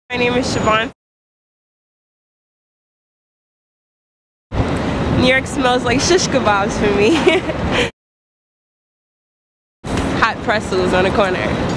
My name is Yvonne. New York smells like shish kebabs for me. Hot pretzels on the corner.